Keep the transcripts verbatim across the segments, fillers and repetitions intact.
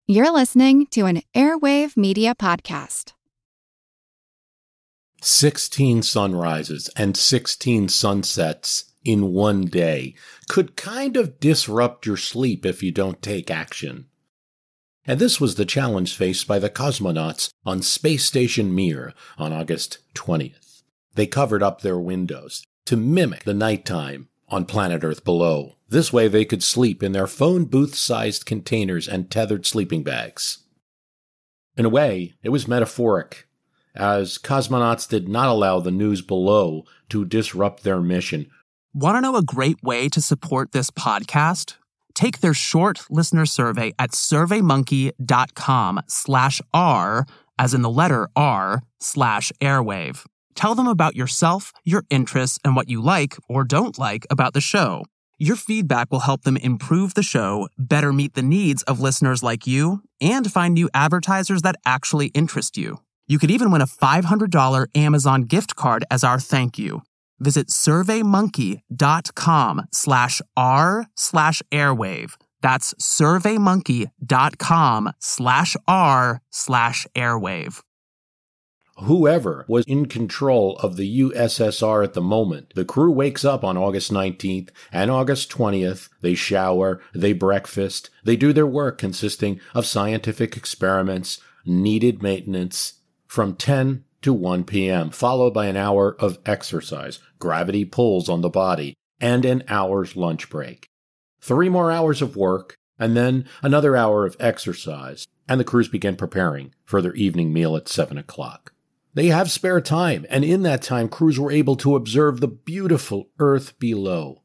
You're listening to an Airwave Media Podcast. sixteen sunrises and sixteen sunsets in one day could kind of disrupt your sleep if you don't take action. And this was the challenge faced by the cosmonauts on Space Station Mir on August twentieth. They covered up their windows to mimic the nighttime on planet Earth below. This way they could sleep in their phone booth-sized containers and tethered sleeping bags. In a way, it was metaphoric, as cosmonauts did not allow the news below to disrupt their mission. Want to know a great way to support this podcast? Take their short listener survey at surveymonkey.com slash R, as in the letter R, slash airwave. Tell them about yourself, your interests, and what you like or don't like about the show. Your feedback will help them improve the show, better meet the needs of listeners like you, and find new advertisers that actually interest you. You could even win a five hundred dollars Amazon gift card as our thank you. Visit surveymonkey.com slash R slash airwave. That's surveymonkey.com slash R slash airwave. Whoever was in control of the U S S R at the moment, the crew wakes up on August nineteenth and August twentieth. They shower, they breakfast, they do their work consisting of scientific experiments, needed maintenance, from ten to one p.m., followed by an hour of exercise, gravity pulls on the body, and an hour's lunch break. Three more hours of work, and then another hour of exercise, and the crews begin preparing for their evening meal at seven o'clock. They have spare time, and in that time, crews were able to observe the beautiful Earth below.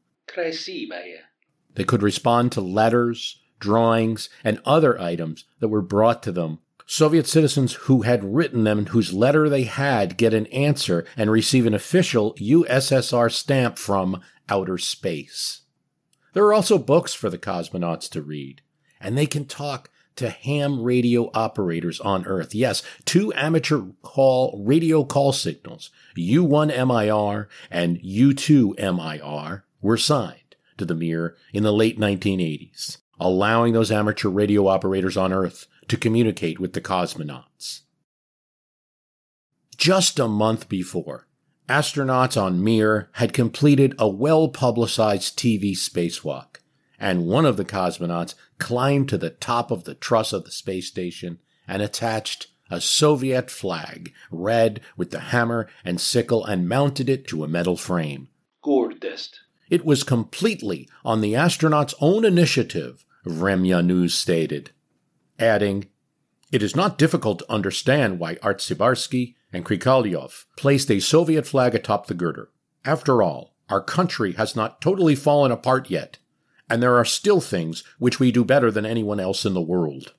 They could respond to letters, drawings, and other items that were brought to them. Soviet citizens who had written them and whose letter they had get an answer and receive an official U S S R stamp from outer space. There are also books for the cosmonauts to read, and they can talk to ham radio operators on Earth. Yes, two amateur call radio call signals, U one M I R and U two M I R, were signed to the Mir in the late nineteen eighties, allowing those amateur radio operators on Earth to communicate with the cosmonauts. Just a month before, astronauts on Mir had completed a well-publicized T V spacewalk, and one of the cosmonauts climbed to the top of the truss of the space station and attached a Soviet flag, red with the hammer and sickle, and mounted it to a metal frame. Gorgeous. It was completely on the astronauts' own initiative, Vremya News stated, adding, "It is not difficult to understand why Artsebarsky and Krikalyov placed a Soviet flag atop the girder. After all, our country has not totally fallen apart yet, and there are still things which we do better than anyone else in the world."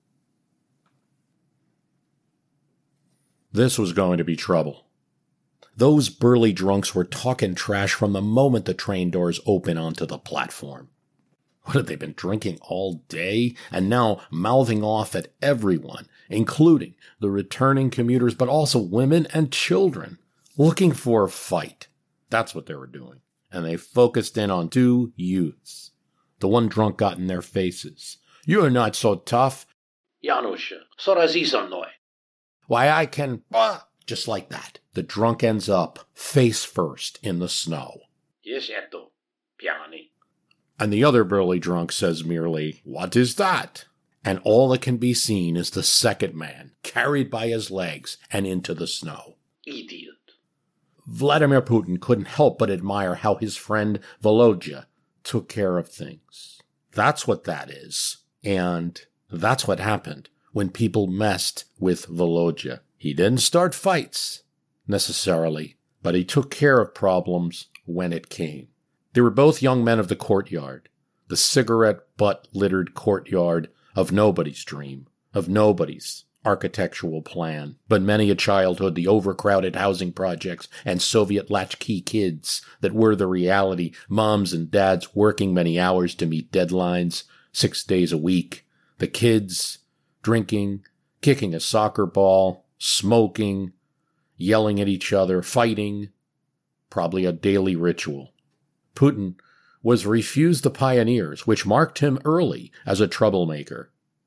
This was going to be trouble. Those burly drunks were talking trash from the moment the train doors open onto the platform. What had they been drinking all day? And now mouthing off at everyone, including the returning commuters, but also women and children, looking for a fight. That's what they were doing. And they focused in on two youths. The one drunk got in their faces. "You're not so tough." Janusz, so razisonnoy. "Why, I can..." Just like that, the drunk ends up face first in the snow. Yes, eto, piani. And the other burly drunk says merely, "What is that?" And all that can be seen is the second man, carried by his legs and into the snow. Idiot. Vladimir Putin couldn't help but admire how his friend Volodya took care of things. That's what that is. And that's what happened when people messed with Volodya. He didn't start fights, necessarily, but he took care of problems when it came. They were both young men of the courtyard, the cigarette-butt-littered courtyard of nobody's dream, of nobody's architectural plan, but many a childhood, the overcrowded housing projects and Soviet latchkey kids that were the reality, moms and dads working many hours to meet deadlines, six days a week, the kids drinking, kicking a soccer ball, smoking, yelling at each other, fighting, probably a daily ritual. Putin was refused the pioneers, which marked him early as a troublemaker.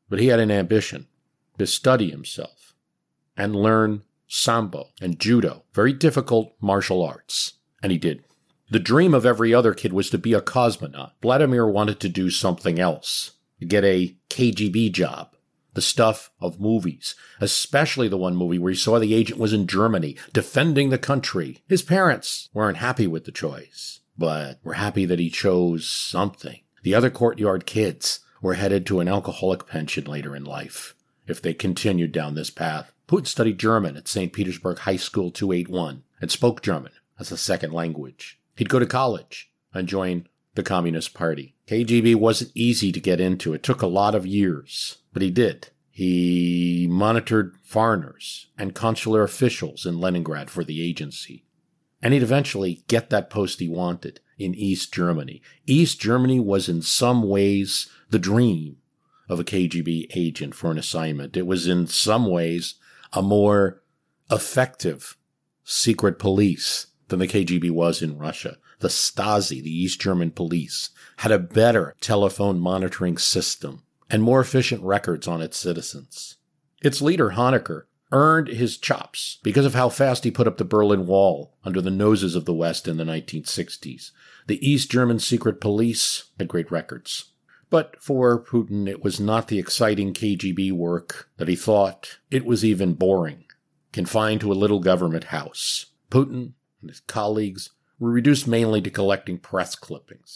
But he had an ambition to study himself and learn sambo and judo, very difficult martial arts. And he did. The dream of every other kid was to be a cosmonaut. Vladimir wanted to do something else, to get a K G B job, the stuff of movies, especially the one movie where he saw the agent was in Germany, defending the country. His parents weren't happy with the choice, but were happy that he chose something. The other courtyard kids were headed to an alcoholic pension later in life if they continued down this path. Putin studied German at Saint Petersburg High School two eighty-one and spoke German as a second language. He'd go to college and join the Communist Party. K G B wasn't easy to get into. It took a lot of years, but he did. He monitored foreigners and consular officials in Leningrad for the agency. And he'd eventually get that post he wanted in East Germany. East Germany was in some ways the dream of a K G B agent for an assignment. It was in some ways a more effective secret police than the K G B was in Russia. The Stasi, the East German police, had a better telephone monitoring system and more efficient records on its citizens. Its leader, Honecker, earned his chops because of how fast he put up the Berlin Wall under the noses of the West in the nineteen sixties. The East German secret police had great records. But for Putin, it was not the exciting K G B work that he thought. It was even boring, confined to a little government house. Putin and his colleagues were reduced mainly to collecting press clippings,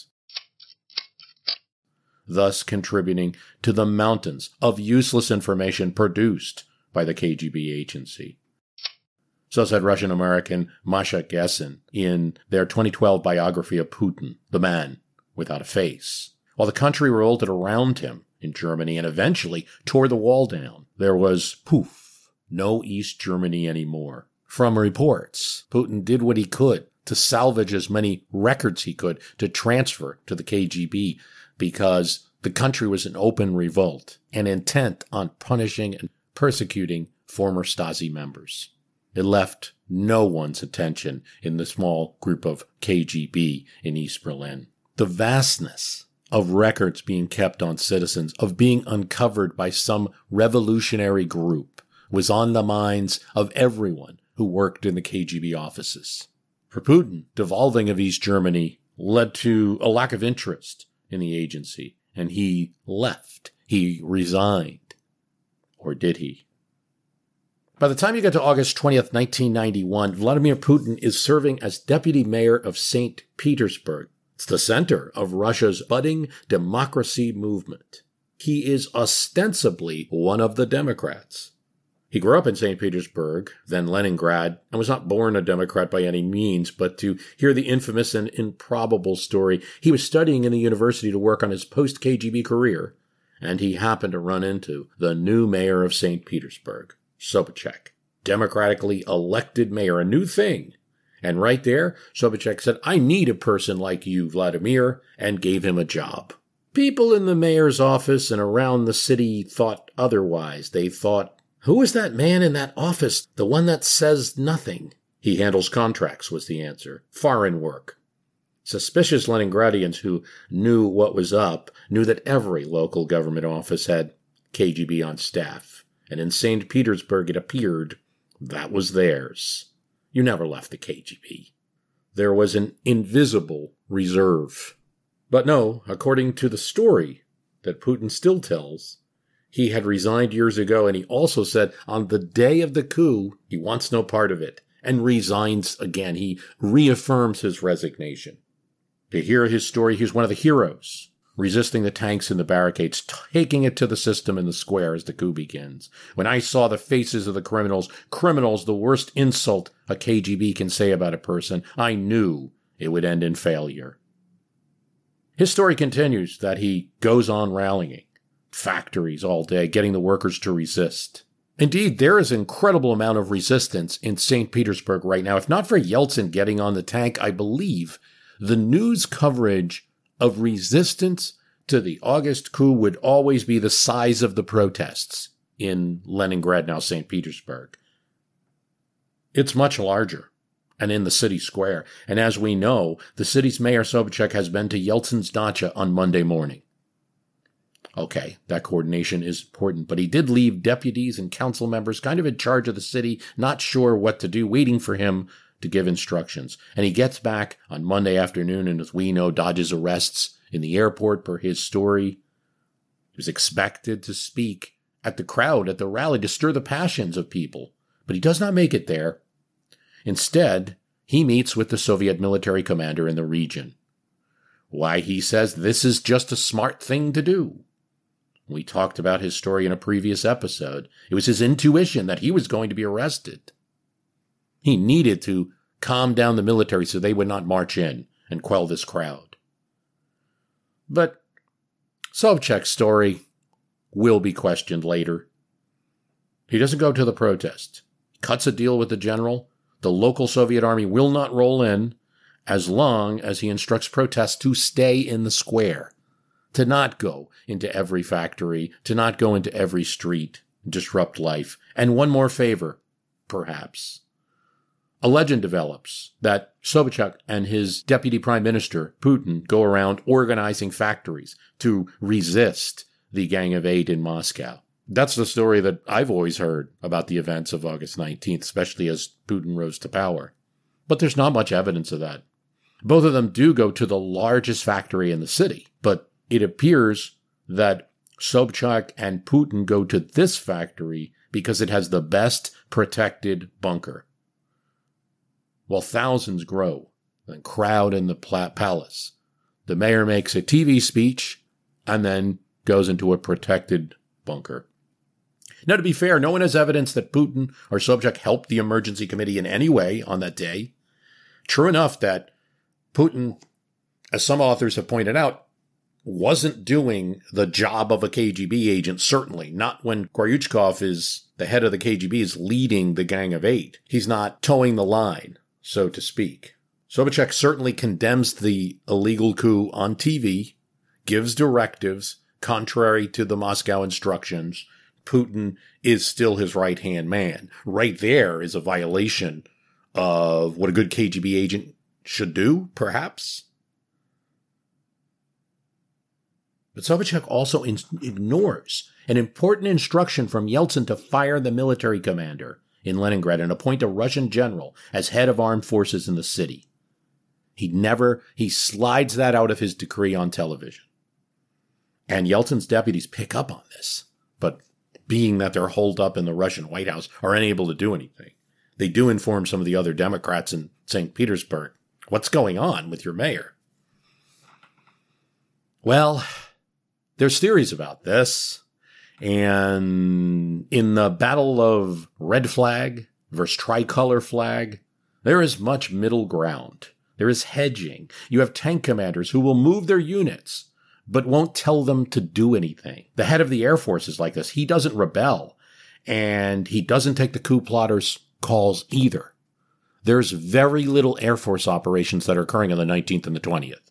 thus contributing to the mountains of useless information produced by the K G B agency. So said Russian-American Masha Gessen in their twenty twelve biography of Putin, the man without a face. While the country revolted around him in Germany and eventually tore the wall down, there was, poof, no East Germany anymore. From reports, Putin did what he could to salvage as many records he could to transfer to the K G B because the country was in open revolt and intent on punishing and persecuting former Stasi members. It left no one's attention in the small group of K G B in East Berlin. The vastness of records being kept on citizens, of being uncovered by some revolutionary group, was on the minds of everyone who worked in the K G B offices. For Putin, devolving of East Germany led to a lack of interest in the agency, and he left. He resigned. Or did he? By the time you get to August twentieth, nineteen ninety-one, Vladimir Putin is serving as deputy mayor of Saint Petersburg. It's the center of Russia's budding democracy movement. He is ostensibly one of the Democrats. He grew up in Saint Petersburg, then Leningrad, and was not born a Democrat by any means, but to hear the infamous and improbable story, he was studying in the university to work on his post-K G B career, and he happened to run into the new mayor of Saint Petersburg, Sobchak, democratically elected mayor, a new thing. And right there, Sobchak said, "I need a person like you, Vladimir," and gave him a job. People in the mayor's office and around the city thought otherwise. They thought, who is that man in that office, the one that says nothing? He handles contracts, was the answer. Foreign work. Suspicious Leningradians who knew what was up knew that every local government office had K G B on staff. And in Saint Petersburg, it appeared that was theirs. You never left the K G B. There was an invisible reserve. But no, according to the story that Putin still tells, he had resigned years ago, and he also said on the day of the coup, he wants no part of it, and resigns again. He reaffirms his resignation. To hear his story, he's one of the heroes, resisting the tanks and the barricades, taking it to the system in the square as the coup begins. When I saw the faces of the criminals, criminals, the worst insult a K G B can say about a person, I knew it would end in failure. His story continues that he goes on rallying factories all day, getting the workers to resist. Indeed, there is an incredible amount of resistance in Saint Petersburg right now. If not for Yeltsin getting on the tank, I believe the news coverage of resistance to the August coup would always be the size of the protests in Leningrad, now Saint Petersburg. It's much larger, and in the city square. And as we know, the city's mayor Sobchak has been to Yeltsin's dacha on Monday morning. Okay, that coordination is important, but he did leave deputies and council members kind of in charge of the city, not sure what to do, waiting for him to give instructions. And he gets back on Monday afternoon and, as we know, dodges arrests in the airport per his story. He was expected to speak at the crowd at the rally to stir the passions of people, but he does not make it there. Instead, he meets with the Soviet military commander in the region. Why, he says this is just a smart thing to do. We talked about his story in a previous episode. It was his intuition that he was going to be arrested. He needed to calm down the military so they would not march in and quell this crowd. But Sobchak's story will be questioned later. He doesn't go to the protest. He cuts a deal with the general. The local Soviet army will not roll in as long as he instructs protests to stay in the square, to not go into every factory, to not go into every street, disrupt life. And one more favor, perhaps. A legend develops that Sobchak and his deputy prime minister, Putin, go around organizing factories to resist the Gang of Eight in Moscow. That's the story that I've always heard about the events of August nineteenth, especially as Putin rose to power. But there's not much evidence of that. Both of them do go to the largest factory in the city, but it appears that Sobchak and Putin go to this factory because it has the best protected bunker. While thousands grow and crowd in the palace, the mayor makes a T V speech and then goes into a protected bunker. Now, to be fair, no one has evidence that Putin or Sobchak helped the emergency committee in any way on that day. True enough that Putin, as some authors have pointed out, wasn't doing the job of a K G B agent, certainly. Not when Koryuchkov is the head of the K G B, is leading the Gang of Eight. He's not towing the line, so to speak. Sobchak certainly condemns the illegal coup on T V, gives directives contrary to the Moscow instructions. Putin is still his right-hand man. Right there is a violation of what a good K G B agent should do, perhaps. But Sobchak also in- ignores an important instruction from Yeltsin to fire the military commander in Leningrad and appoint a Russian general as head of armed forces in the city. He never, he slides that out of his decree on television. And Yeltsin's deputies pick up on this, but being that they're holed up in the Russian White House, are unable to do anything. They do inform some of the other Democrats in Saint Petersburg, what's going on with your mayor? Well, there's theories about this. And in the battle of red flag versus tricolor flag, there is much middle ground. There is hedging. You have tank commanders who will move their units, but won't tell them to do anything. The head of the Air Force is like this. He doesn't rebel, and he doesn't take the coup plotters' calls either. There's very little Air Force operations that are occurring on the nineteenth and the twentieth.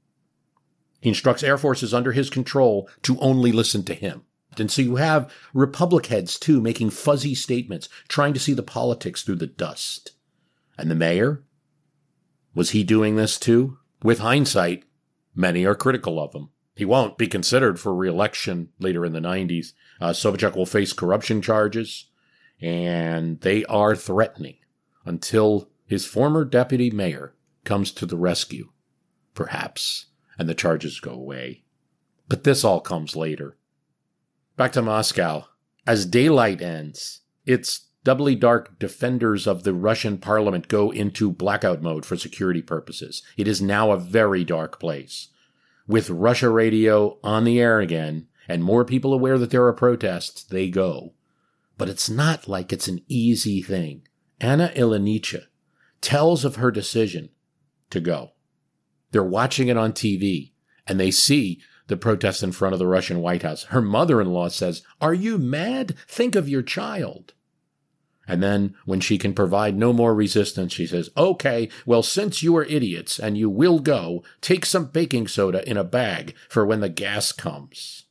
He instructs Air Forces under his control to only listen to him. And so you have Republic heads, too, making fuzzy statements, trying to see the politics through the dust. And the mayor? Was he doing this, too? With hindsight, many are critical of him. He won't be considered for re-election later in the nineties. Uh, Sobchak will face corruption charges, and they are threatening until his former deputy mayor comes to the rescue, perhaps, and the charges go away. But this all comes later. Back to Moscow. As daylight ends, its doubly dark defenders of the Russian parliament go into blackout mode for security purposes. It is now a very dark place. With Russia radio on the air again, and more people aware that there are protests, they go. But it's not like it's an easy thing. Anna Ilinicha tells of her decision to go. They're watching it on T V, and they see the protest in front of the Russian White House. Her mother-in-law says, "Are you mad? Think of your child." And then, when she can provide no more resistance, she says, "Okay, well, since you are idiots and you will go, take some baking soda in a bag for when the gas comes."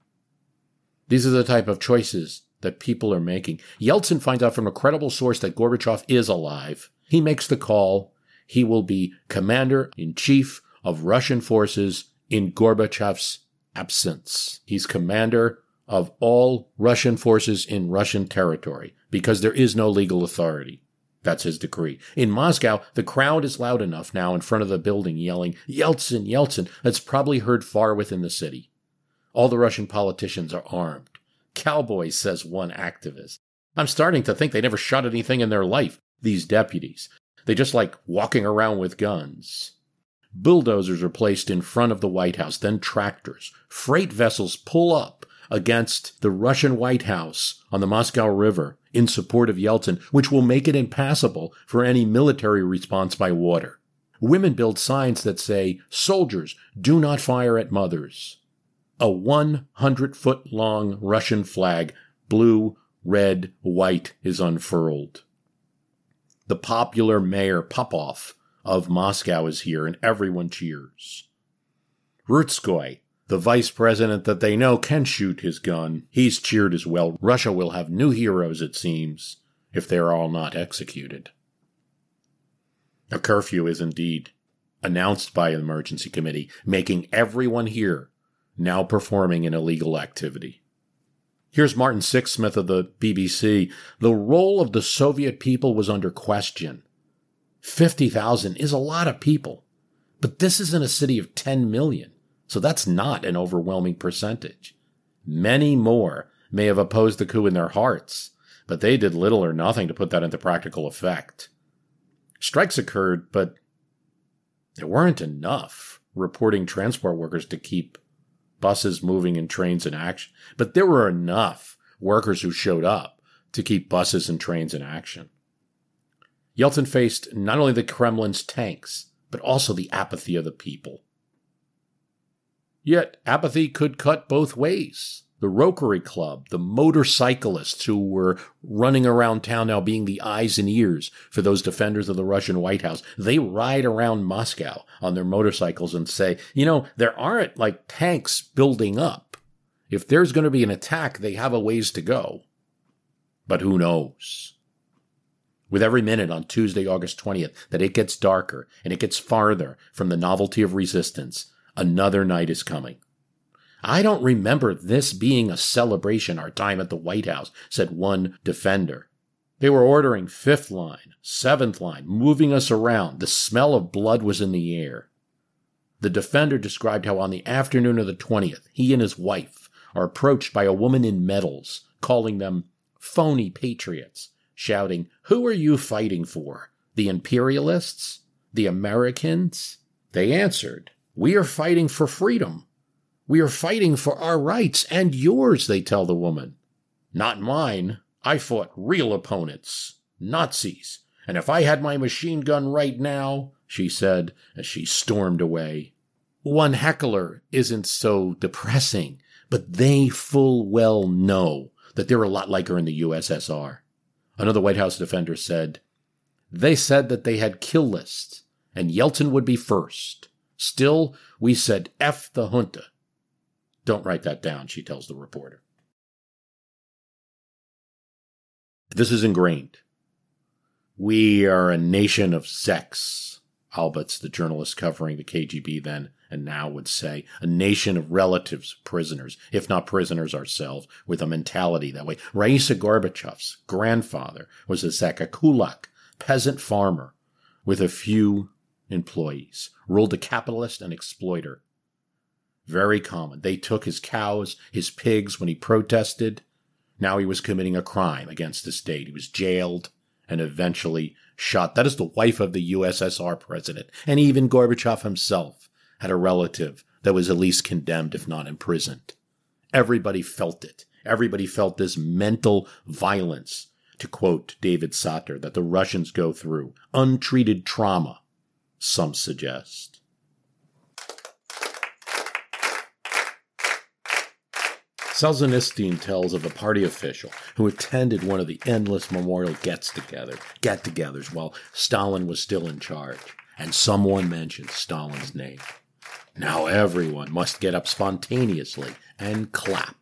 These are the type of choices that people are making. Yeltsin finds out from a credible source that Gorbachev is alive. He makes the call. He will be commander-in-chief of Russian forces in Gorbachev's absence. He's commander of all Russian forces in Russian territory because there is no legal authority. That's his decree. In Moscow, the crowd is loud enough now in front of the building yelling, Yeltsin, Yeltsin, that's probably heard far within the city. All the Russian politicians are armed. Cowboys, says one activist. I'm starting to think they never shot anything in their life, these deputies. They just like walking around with guns. Bulldozers are placed in front of the White House, then tractors. Freight vessels pull up against the Russian White House on the Moscow River in support of Yeltsin, which will make it impassable for any military response by water. Women build signs that say, soldiers, do not fire at mothers. A one hundred foot long Russian flag, blue, red, white, is unfurled. The popular mayor Popov of Moscow is here, and everyone cheers. Rutskoy, the vice president that they know can shoot his gun, he's cheered as well. Russia will have new heroes, it seems, if they're all not executed. A curfew is indeed announced by an emergency committee, making everyone here now performing an illegal activity. Here's Martin Sixsmith of the B B C. The role of the Soviet people was under question. fifty thousand is a lot of people, but this is in a city of ten million, so that's not an overwhelming percentage. Many more may have opposed the coup in their hearts, but they did little or nothing to put that into practical effect. Strikes occurred, but there weren't enough reporting transport workers to keep buses moving and trains in action. But there were enough workers who showed up to keep buses and trains in action. Yeltsin faced not only the Kremlin's tanks, but also the apathy of the people. Yet apathy could cut both ways. The Rotary Club, the motorcyclists who were running around town now being the eyes and ears for those defenders of the Russian White House, they ride around Moscow on their motorcycles and say, you know, there aren't like tanks building up. If there's going to be an attack, they have a ways to go. But who knows? With every minute on Tuesday, August twentieth, that it gets darker and it gets farther from the novelty of resistance, another night is coming. I don't remember this being a celebration, our time at the White House, said one defender. They were ordering fifth line, seventh line, moving us around. The smell of blood was in the air. The defender described how on the afternoon of the twentieth, he and his wife are approached by a woman in medals, calling them phony patriots, shouting, "Who are you fighting for? The imperialists? The Americans?" They answered, "We are fighting for freedom. We are fighting for our rights and yours," they tell the woman. "Not mine. I fought real opponents, Nazis. And if I had my machine gun right now," she said as she stormed away. One heckler isn't so depressing, but they full well know that they're a lot like her in the U S S R. Another White House defender said, "They said that they had kill lists, and Yeltsin would be first. Still, we said F the junta." Don't write that down, she tells the reporter. This is ingrained. We are a nation of sex, Albutz, the journalist covering the K G B then and now, would say. A nation of relatives, prisoners, if not prisoners ourselves, with a mentality that way. Raisa Gorbachev's grandfather was a Zek, a kulak, peasant farmer with a few employees, ruled a capitalist and exploiter. Very common. They took his cows, his pigs when he protested. Now he was committing a crime against the state. He was jailed and eventually shot. That is the wife of the U S S R president. And even Gorbachev himself had a relative that was at least condemned, if not imprisoned. Everybody felt it. Everybody felt this mental violence, to quote David Satter, that the Russians go through. Untreated trauma, some suggest. Solzhenitsyn tells of a party official who attended one of the endless memorial gets-together, get-togethers while Stalin was still in charge, and someone mentioned Stalin's name. Now everyone must get up spontaneously and clap.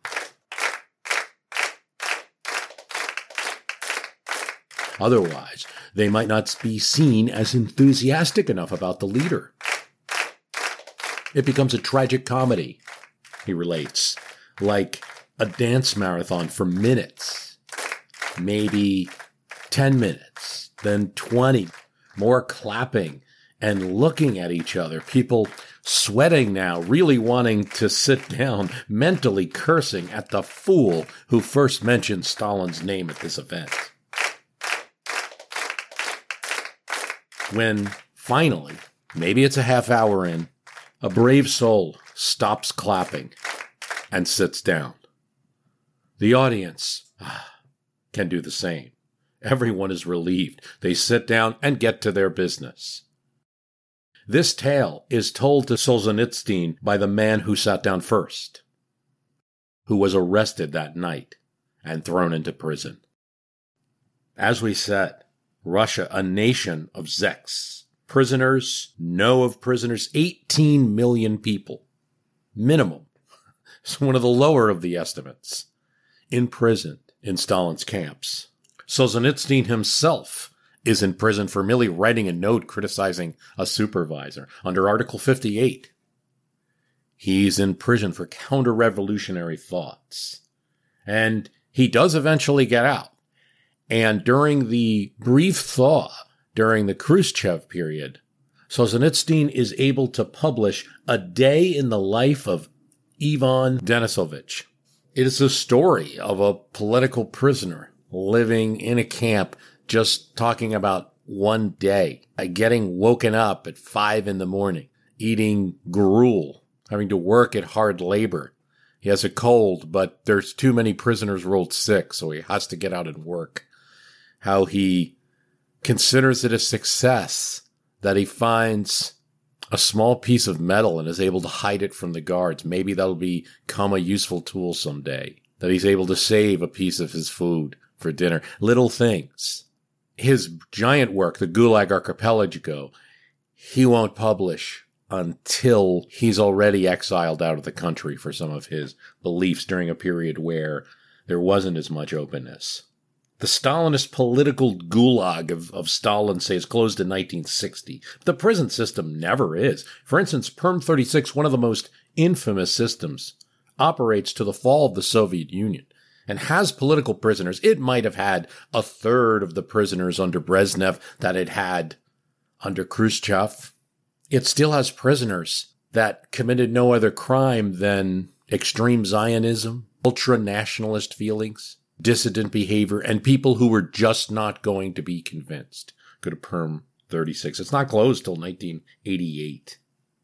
Otherwise, they might not be seen as enthusiastic enough about the leader. It becomes a tragic comedy. he relates, like a dance marathon for minutes, maybe ten minutes, then twenty, more clapping and looking at each other, people sweating now, really wanting to sit down, mentally cursing at the fool who first mentioned Stalin's name at this event. When finally, maybe it's a half hour in, a brave soul stops clapping and sits down. The audience ah, can do the same. Everyone is relieved. They sit down and get to their business. This tale is told to Solzhenitsyn by the man who sat down first, who was arrested that night and thrown into prison. As we said, Russia, a nation of Zeks. Prisoners, know of prisoners, eighteen million people. Minimum. It's one of the lower of the estimates. Imprisoned in Stalin's camps. Solzhenitsyn himself is in prison for merely writing a note criticizing a supervisor under Article fifty-eight. He's in prison for counter-revolutionary thoughts. And he does eventually get out. And during the brief thaw, during the Khrushchev period, Solzhenitsyn is able to publish A Day in the Life of Ivan Denisovich. It is a story of a political prisoner living in a camp, just talking about one day, getting woken up at five in the morning, eating gruel, having to work at hard labor. He has a cold, but there's too many prisoners rolled sick, so he has to get out and work. How he considers it a success that he finds a small piece of metal and is able to hide it from the guards. Maybe that'll become a useful tool someday. That he's able to save a piece of his food for dinner. Little things. His giant work, the Gulag Archipelago, he won't publish until he's already exiled out of the country for some of his beliefs during a period where there wasn't as much openness. The Stalinist political gulag of, of Stalin, say, is closed in nineteen sixty. The prison system never is. For instance, Perm thirty-six, one of the most infamous systems, operates to the fall of the Soviet Union and has political prisoners. It might have had a third of the prisoners under Brezhnev that it had under Khrushchev. It still has prisoners that committed no other crime than extreme Zionism, ultra-nationalist feelings, dissident behavior, and people who were just not going to be convinced. Go to Perm thirty-six. It's not closed till nineteen eighty-eight.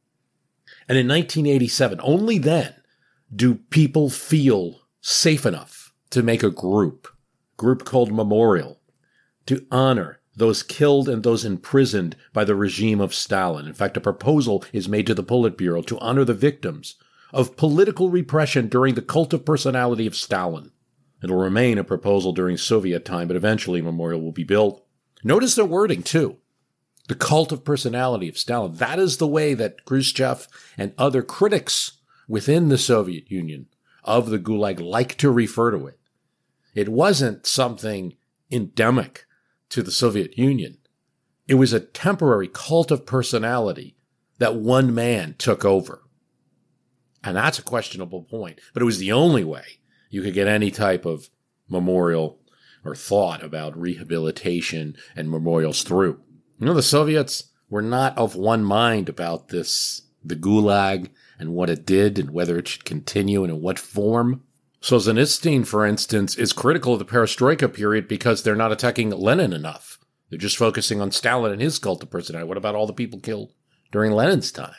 And in nineteen eighty-seven, only then do people feel safe enough to make a group, group called Memorial, to honor those killed and those imprisoned by the regime of Stalin. In fact, a proposal is made to the Politburo to honor the victims of political repression during the cult of personality of Stalin. It'll remain a proposal during Soviet time, but eventually a memorial will be built. Notice their wording, too. The cult of personality of Stalin. That is the way that Khrushchev and other critics within the Soviet Union of the Gulag like to refer to it. It wasn't something endemic to the Soviet Union. It was a temporary cult of personality that one man took over. And that's a questionable point, but it was the only way you could get any type of memorial or thought about rehabilitation and memorials through. You know, the Soviets were not of one mind about this, the Gulag and what it did and whether it should continue and in what form. Solzhenitsyn, for instance, is critical of the Perestroika period because they're not attacking Lenin enough. They're just focusing on Stalin and his cult of personality. What about all the people killed during Lenin's time?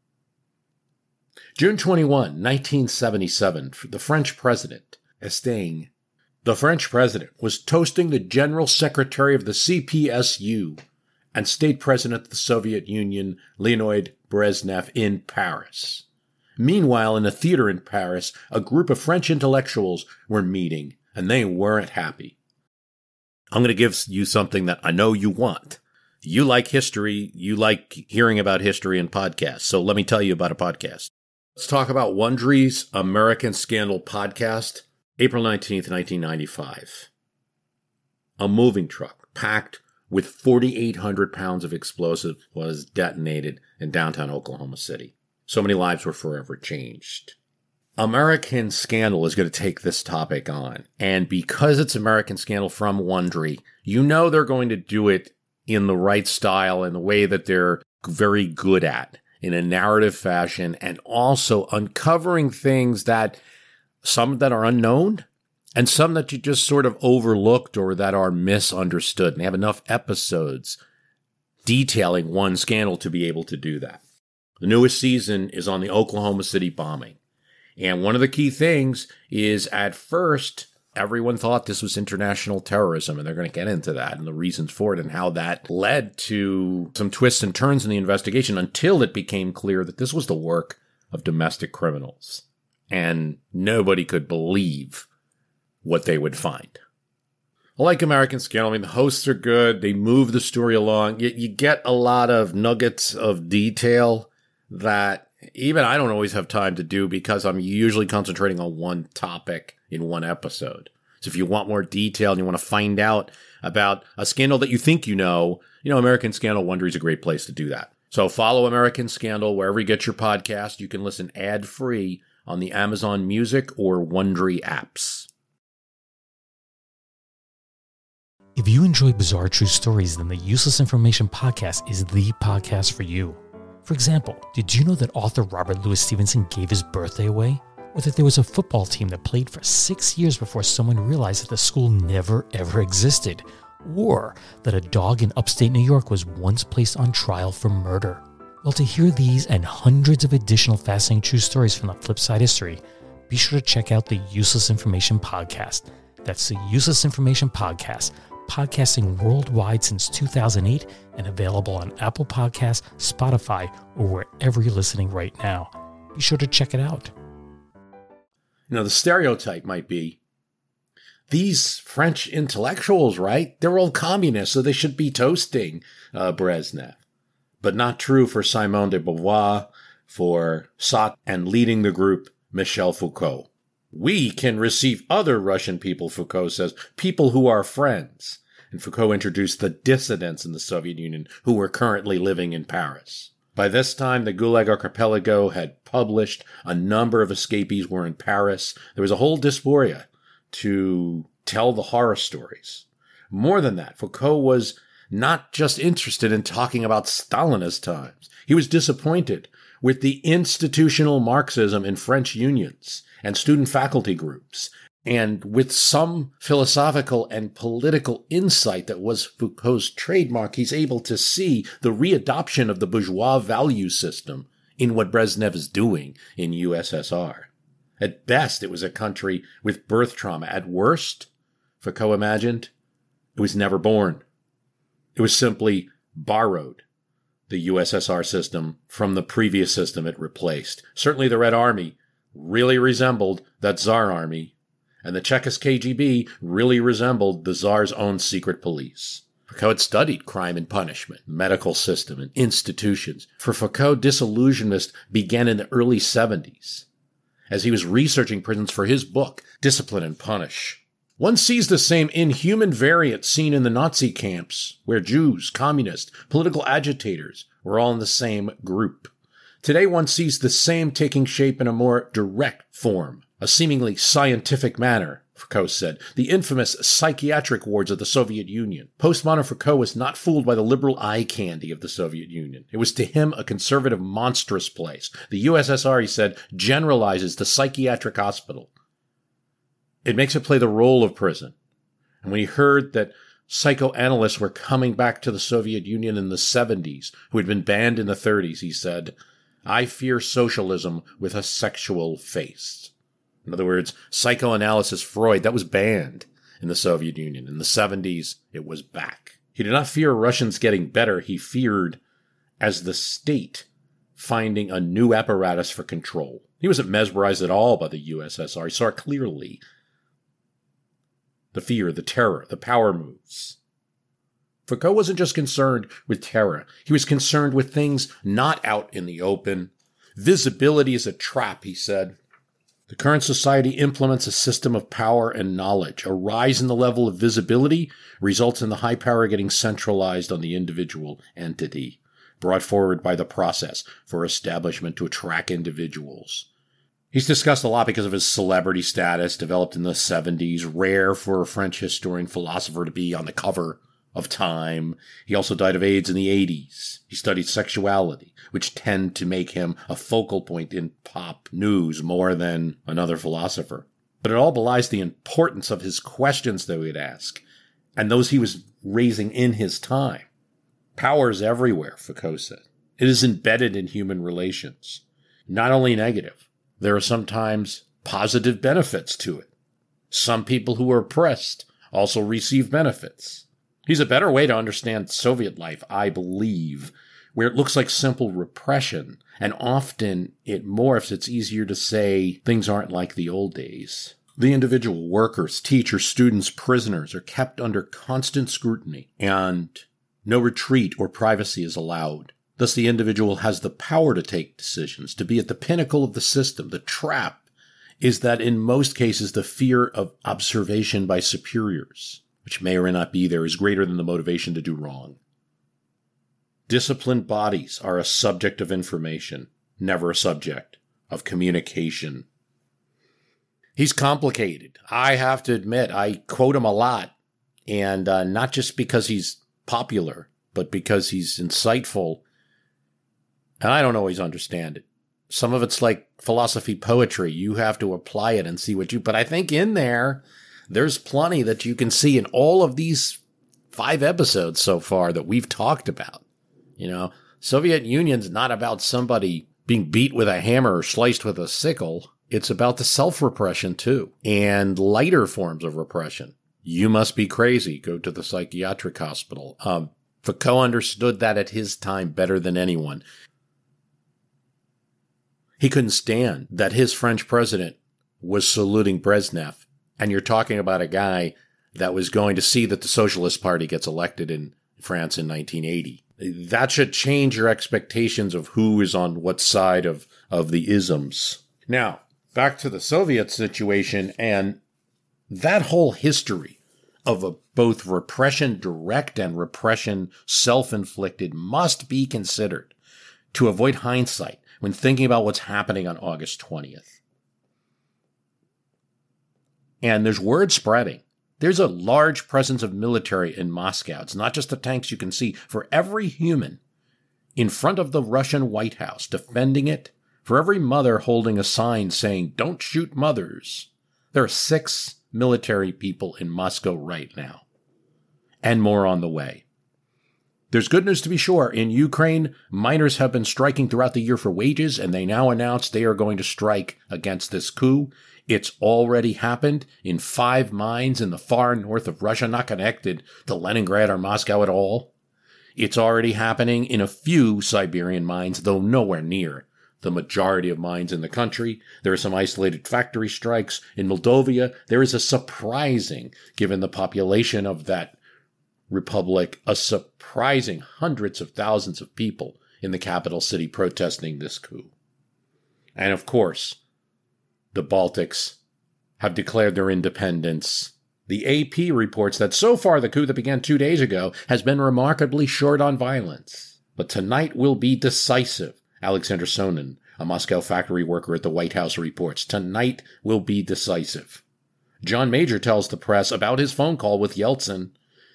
June twenty-first, nineteen seventy-seven, the French president, Estaing, the French president was toasting the General Secretary of the C P S U and State President of the Soviet Union, Leonid Brezhnev, in Paris. Meanwhile, in a theater in Paris, a group of French intellectuals were meeting, and they weren't happy. I'm going to give you something that I know you want. You like history. You like hearing about history in podcasts. So let me tell you about a podcast. Let's talk about Wondery's American Scandal podcast, April nineteenth, nineteen ninety-five. A moving truck packed with forty-eight hundred pounds of explosive was detonated in downtown Oklahoma City. So many lives were forever changed. American Scandal is going to take this topic on. And because it's American Scandal from Wondery, you know they're going to do it in the right style, in the way that they're very good at, in a narrative fashion, and also uncovering things that, some that are unknown, and some that you just sort of overlooked or that are misunderstood. And they have enough episodes detailing one scandal to be able to do that. The newest season is on the Oklahoma City bombing. And one of the key things is, at first, everyone thought this was international terrorism, and they're going to get into that and the reasons for it and how that led to some twists and turns in the investigation, until it became clear that this was the work of domestic criminals. And nobody could believe what they would find. Like American Scandal, I mean, the hosts are good. They move the story along. You, you get a lot of nuggets of detail that even I don't always have time to do, because I'm usually concentrating on one topic in one episode. So if you want more detail and you want to find out about a scandal that you think you know, you know, American Scandal Wondery is a great place to do that. So follow American Scandal wherever you get your podcast. You can listen ad-free on the Amazon Music or Wondery apps. If you enjoy bizarre true stories, then the Useless Information Podcast is the podcast for you. For example, did you know that author Robert Louis Stevenson gave his birthday away? Or that there was a football team that played for six years before someone realized that the school never ever existed? Or that a dog in upstate New York was once placed on trial for murder? Well, to hear these and hundreds of additional fascinating true stories from the Flipside history, be sure to check out the Useless Information Podcast. That's the Useless Information Podcast, podcasting worldwide since two thousand eight and available on Apple Podcasts, Spotify, or wherever you're listening right now. Be sure to check it out. You know, the stereotype might be, these French intellectuals, right? They're all communists, so they should be toasting uh, Brezhnev. But not true for Simone de Beauvoir, for Sartre, and leading the group, Michel Foucault. We can receive other Russian people, Foucault says, people who are friends. And Foucault introduced the dissidents in the Soviet Union who were currently living in Paris. By this time, the Gulag Archipelago had published. A number of escapees were in Paris. There was a whole diaspora to tell the horror stories. More than that, Foucault was not just interested in talking about Stalinist times. He was disappointed with the institutional Marxism in French unions and student faculty groups, and with some philosophical and political insight that was Foucault's trademark, he's able to see the readoption of the bourgeois value system in what Brezhnev is doing in U S S R. At best, it was a country with birth trauma. At worst, Foucault imagined, it was never born. It was simply borrowed, the U S S R system, from the previous system it replaced. Certainly the Red Army really resembled that Tsar army, and the Czechist K G B really resembled the Tsar's own secret police. Foucault had studied crime and punishment, medical system, and institutions. For Foucault, disillusionment began in the early seventies, as he was researching prisons for his book, Discipline and Punish. One sees the same inhuman variant seen in the Nazi camps, where Jews, communists, political agitators were all in the same group. Today one sees the same taking shape in a more direct form, a seemingly scientific manner, Foucault said, the infamous psychiatric wards of the Soviet Union. Postmodern Foucault was not fooled by the liberal eye candy of the Soviet Union. It was to him a conservative, monstrous place. The U S S R, he said, generalizes the psychiatric hospital. It makes it play the role of prison. And when he heard that psychoanalysts were coming back to the Soviet Union in the seventies, who had been banned in the thirties, he said, I fear socialism with a sexual face. In other words, psychoanalysis, Freud, that was banned in the Soviet Union. In the seventies, it was back. He did not fear Russians getting better. He feared as the state finding a new apparatus for control. He wasn't mesmerized at all by the U S S R. He saw clearly the fear, the terror, the power moves. Foucault wasn't just concerned with terror. He was concerned with things not out in the open. Visibility is a trap, he said. The current society implements a system of power and knowledge. A rise in the level of visibility results in the high power getting centralized on the individual entity, brought forward by the process for establishment to attract individuals. He's discussed a lot because of his celebrity status, developed in the seventies, rare for a French historian philosopher to be on the cover of Time. He also died of AIDS in the eighties. He studied sexuality, which tend to make him a focal point in pop news more than another philosopher. But it all belies the importance of his questions that he'd ask, and those he was raising in his time. Power is everywhere, Foucault said. It is embedded in human relations. Not only negative, there are sometimes positive benefits to it. Some people who are oppressed also receive benefits. He's a better way to understand Soviet life, I believe, where it looks like simple repression, and often it morphs. It's easier to say things aren't like the old days. The individual workers, teachers, students, prisoners are kept under constant scrutiny, and no retreat or privacy is allowed. Thus, the individual has the power to take decisions, to be at the pinnacle of the system. The trap is that in most cases, the fear of observation by superiors, which may or may not be there, is greater than the motivation to do wrong. Disciplined bodies are a subject of information, never a subject of communication. He's complicated. I have to admit, I quote him a lot, and uh, not just because he's popular, but because he's insightful. And I don't always understand it. Some of it's like philosophy poetry. You have to apply it and see what you... But I think in there, there's plenty that you can see in all of these five episodes so far that we've talked about. You know, Soviet Union's not about somebody being beat with a hammer or sliced with a sickle. It's about the self-repression, too, and lighter forms of repression. You must be crazy. Go to the psychiatric hospital. Um, Foucault understood that at his time better than anyone. He couldn't stand that his French president was saluting Brezhnev, and you're talking about a guy that was going to see that the Socialist Party gets elected in France in nineteen eighty. That should change your expectations of who is on what side of, of the isms. Now, back to the Soviet situation and that whole history of a, both repression direct and repression self-inflicted must be considered to avoid hindsight when thinking about what's happening on August twentieth. And there's word spreading. There's a large presence of military in Moscow. It's not just the tanks you can see. For every human in front of the Russian White House defending it, for every mother holding a sign saying, "Don't shoot mothers," there are six military people in Moscow right now, and more on the way. There's good news to be sure. In Ukraine, miners have been striking throughout the year for wages, and they now announced they are going to strike against this coup. It's already happened in five mines in the far north of Russia, not connected to Leningrad or Moscow at all. It's already happening in a few Siberian mines, though nowhere near the majority of mines in the country. There are some isolated factory strikes. In Moldova, there is a surprising, given the population of that republic, a surprising hundreds of thousands of people in the capital city protesting this coup. And of course, the Baltics have declared their independence. The A P reports that so far the coup that began two days ago has been remarkably short on violence. But tonight will be decisive. Alexander Sonin, a Moscow factory worker at the White House, reports, tonight will be decisive. John Major tells the press about his phone call with Yeltsin.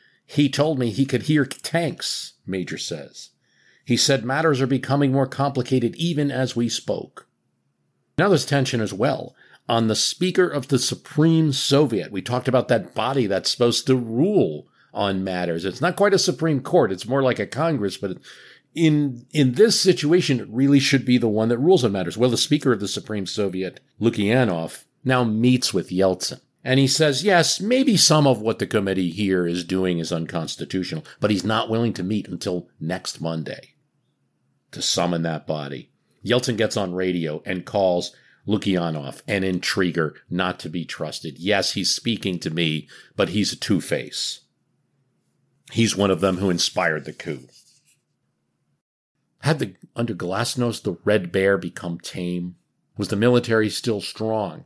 He told me he could hear tanks, Major says. He said matters are becoming more complicated even as we spoke. Now there's tension as well. On the Speaker of the Supreme Soviet, we talked about that body that's supposed to rule on matters. It's not quite a Supreme Court. It's more like a Congress, but in in this situation, it really should be the one that rules on matters. Well, the Speaker of the Supreme Soviet, Lukyanov, now meets with Yeltsin. And he says, yes, maybe some of what the committee here is doing is unconstitutional, but he's not willing to meet until next Monday to summon that body. Yeltsin gets on radio and calls Lukyanov an intriguer, not to be trusted. Yes, he's speaking to me, but he's a two-face. He's one of them who inspired the coup. Had the, under Glasnost, the Red Bear become tame? Was the military still strong?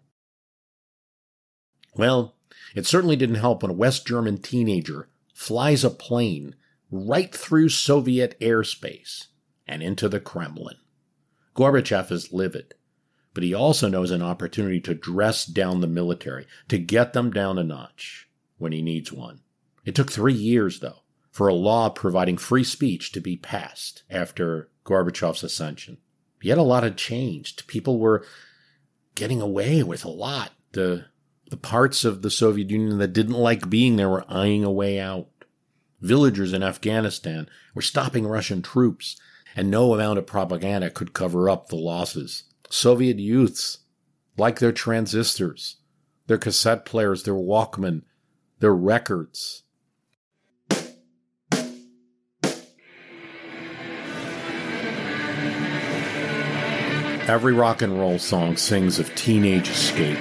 Well, it certainly didn't help when a West German teenager flies a plane right through Soviet airspace and into the Kremlin. Gorbachev is livid. but he also knows an opportunity to dress down the military, to get them down a notch when he needs one. It took three years, though, for a law providing free speech to be passed after Gorbachev's ascension. Yet a lot had changed. People were getting away with a lot. The, the parts of the Soviet Union that didn't like being there were eyeing a way out. Villagers in Afghanistan were stopping Russian troops, and no amount of propaganda could cover up the losses. Soviet youths, like their transistors, their cassette players, their Walkman, their records. Every rock and roll song sings of teenage escape.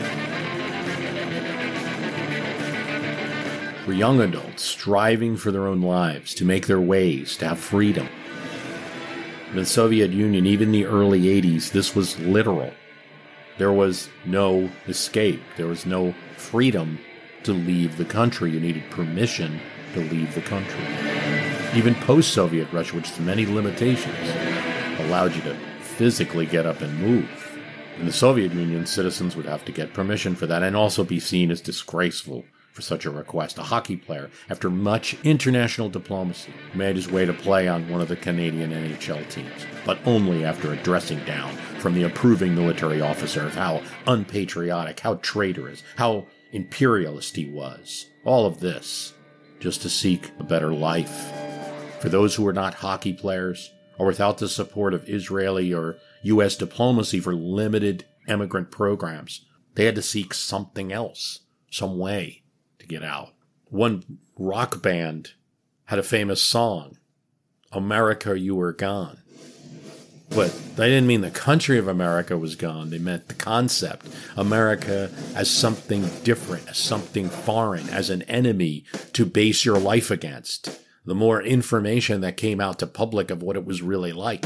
For young adults striving for their own lives, to make their ways, to have freedom. In the Soviet Union, even in the early eighties, this was literal. There was no escape. There was no freedom to leave the country. You needed permission to leave the country. Even post-Soviet Russia, which has many limitations, allowed you to physically get up and move. In the Soviet Union, citizens would have to get permission for that and also be seen as disgraceful for such a request. A hockey player, after much international diplomacy, made his way to play on one of the Canadian N H L teams, but only after a dressing down from the approving military officer of how unpatriotic, how traitorous, how imperialist he was. All of this just to seek a better life. For those who were not hockey players, or without the support of Israeli or U S diplomacy for limited immigrant programs, they had to seek something else, some way to get out. One rock band had a famous song, America, You Were Gone. But they didn't mean the country of America was gone. They meant the concept, America as something different, as something foreign, as an enemy to base your life against. The more information that came out to public of what it was really like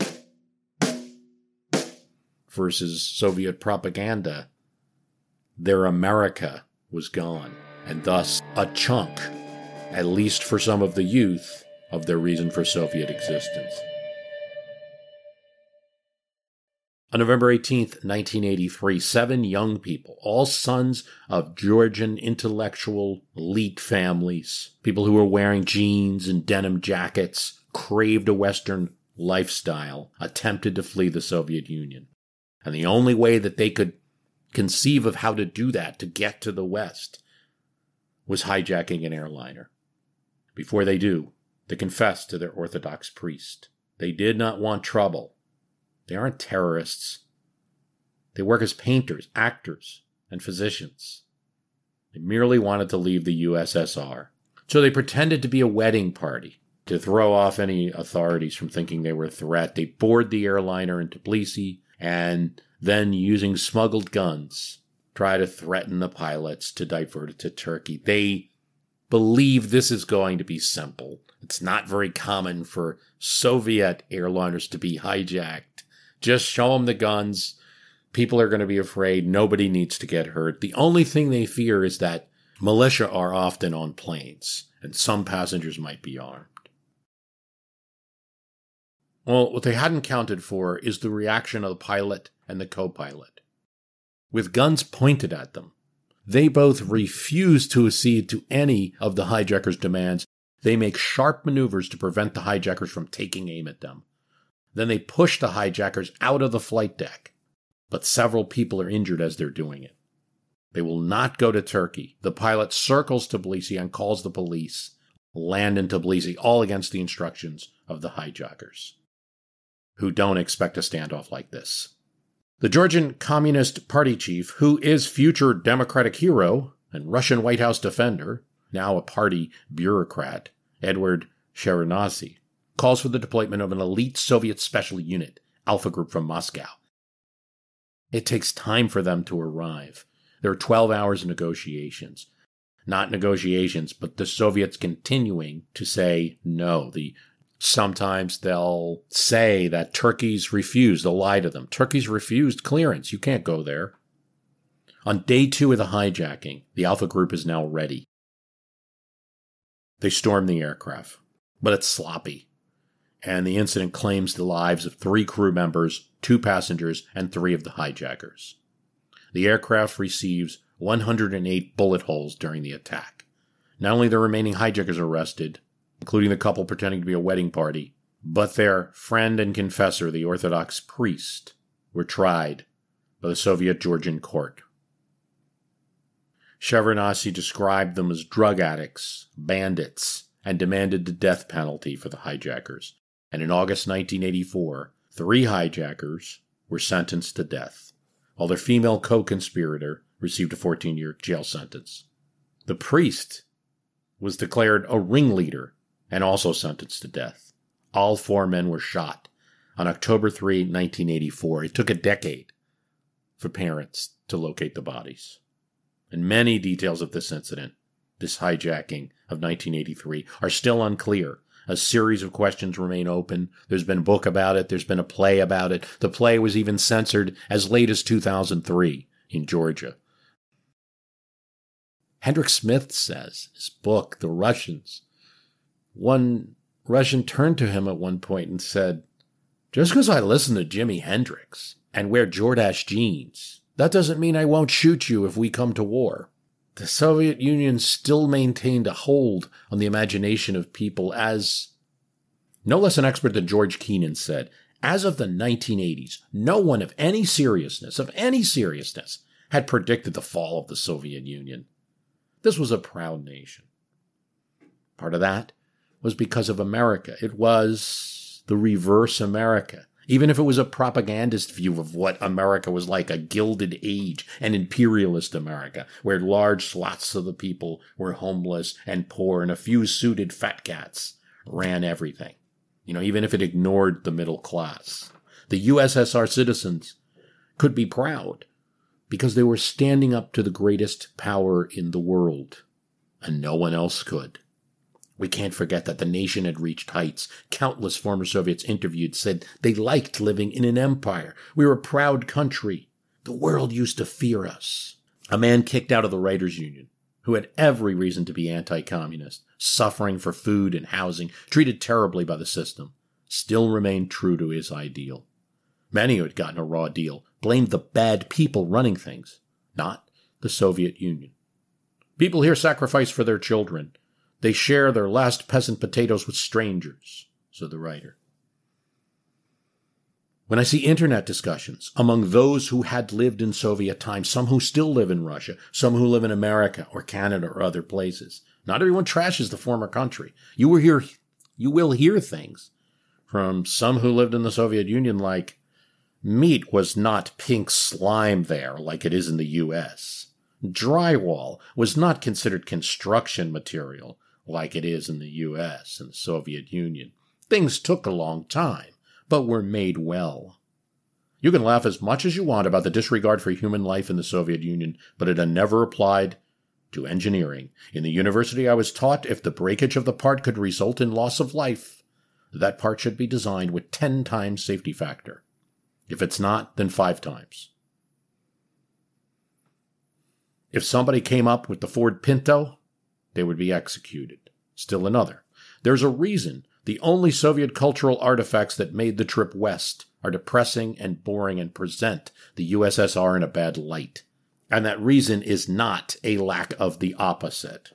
versus Soviet propaganda, their America was gone. And thus a chunk, at least for some of the youth, of their reason for Soviet existence. On November eighteenth, nineteen eighty-three, seven young people, all sons of Georgian intellectual elite families, people who were wearing jeans and denim jackets, craved a Western lifestyle, attempted to flee the Soviet Union. And the only way that they could conceive of how to do that, to get to the West, was hijacking an airliner. Before they do, they confess to their Orthodox priest. They did not want trouble. They aren't terrorists. They work as painters, actors, and physicians. They merely wanted to leave the U S S R. So they pretended to be a wedding party to throw off any authorities from thinking they were a threat. They board the airliner in Tbilisi and then, using smuggled guns, try to threaten the pilots to divert it to Turkey. They believe this is going to be simple. It's not very common for Soviet airliners to be hijacked. Just show them the guns. People are going to be afraid. Nobody needs to get hurt. The only thing they fear is that militia are often on planes, and some passengers might be armed. Well, what they hadn't counted for is the reaction of the pilot and the co-pilot. With guns pointed at them, they both refuse to accede to any of the hijackers' demands. They make sharp maneuvers to prevent the hijackers from taking aim at them. Then they push the hijackers out of the flight deck. But several people are injured as they're doing it. They will not go to Turkey. The pilot circles Tbilisi and calls the police. Land in Tbilisi, all against the instructions of the hijackers, who don't expect a standoff like this. The Georgian Communist Party chief, who is future Democratic hero and Russian White House defender, now a party bureaucrat, Edward Shevardnadze, calls for the deployment of an elite Soviet special unit, Alpha Group from Moscow. It takes time for them to arrive. There are twelve hours of negotiations. Not negotiations, but the Soviets continuing to say no. The Sometimes they'll say that Turkey's refused. They'll lie to them. Turkey's refused clearance. You can't go there. On day two of the hijacking, the Alpha Group is now ready. They storm the aircraft, but it's sloppy. and the incident claims the lives of three crew members, two passengers, and three of the hijackers. The aircraft receives one hundred eight bullet holes during the attack. Not only the remaining hijackers arrested, including the couple pretending to be a wedding party, but their friend and confessor, the Orthodox priest, were tried by the Soviet Georgian court. Shevardnadze described them as drug addicts, bandits, and demanded the death penalty for the hijackers. And in August nineteen eighty-four, three hijackers were sentenced to death, while their female co-conspirator received a fourteen-year jail sentence. The priest was declared a ringleader and also sentenced to death. All four men were shot on October third, nineteen eighty-four. It took a decade for parents to locate the bodies. And many details of this incident, this hijacking of nineteen eighty-three, are still unclear. A series of questions remain open. There's been a book about it. There's been a play about it. The play was even censored as late as two thousand three in Georgia. Hendrik Smith says, his book, The Russians, one Russian turned to him at one point and said, "Just because I listen to Jimi Hendrix and wear Jordache jeans, that doesn't mean I won't shoot you if we come to war." The Soviet Union still maintained a hold on the imagination of people as, no less an expert than George Kennan said, as of the nineteen eighties, no one of any seriousness, of any seriousness, had predicted the fall of the Soviet Union. This was a proud nation. Part of that was because of America. It was the reverse America. Even if it was a propagandist view of what America was like, a gilded age, an imperialist America, where large swaths of the people were homeless and poor and a few suited fat cats ran everything. You know, even if it ignored the middle class. The U S S R citizens could be proud because they were standing up to the greatest power in the world, and no one else could. We can't forget that the nation had reached heights. Countless former Soviets interviewed said they liked living in an empire. We were a proud country. The world used to fear us. A man kicked out of the Writers' Union, who had every reason to be anti-communist, suffering for food and housing, treated terribly by the system, still remained true to his ideal. Many who had gotten a raw deal blamed the bad people running things, not the Soviet Union. People here sacrifice for their children. They share their last peasant potatoes with strangers, said the writer. When I see internet discussions among those who had lived in Soviet times, some who still live in Russia, some who live in America or Canada or other places, not everyone trashes the former country. You will hear, you will hear things from some who lived in the Soviet Union like, meat was not pink slime there like it is in the U S. Drywall was not considered construction material like it is in the U S and the Soviet Union. Things took a long time, but were made well. You can laugh as much as you want about the disregard for human life in the Soviet Union, but it had never applied to engineering. In the university I was taught if the breakage of the part could result in loss of life, that part should be designed with ten times safety factor. If it's not, then five times. If somebody came up with the Ford Pinto, they would be executed. Still another. There's a reason the only Soviet cultural artifacts that made the trip west are depressing and boring and present the U S S R in a bad light. And that reason is not a lack of the opposite.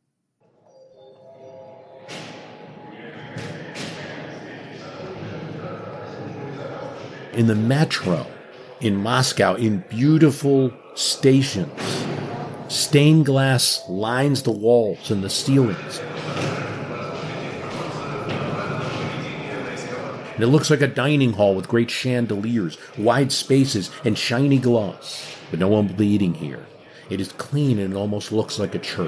In the metro, in Moscow, in beautiful stations, stained glass lines the walls and the ceilings. And it looks like a dining hall with great chandeliers, wide spaces, and shiny glass. But no one will be eating here. It is clean and it almost looks like a church.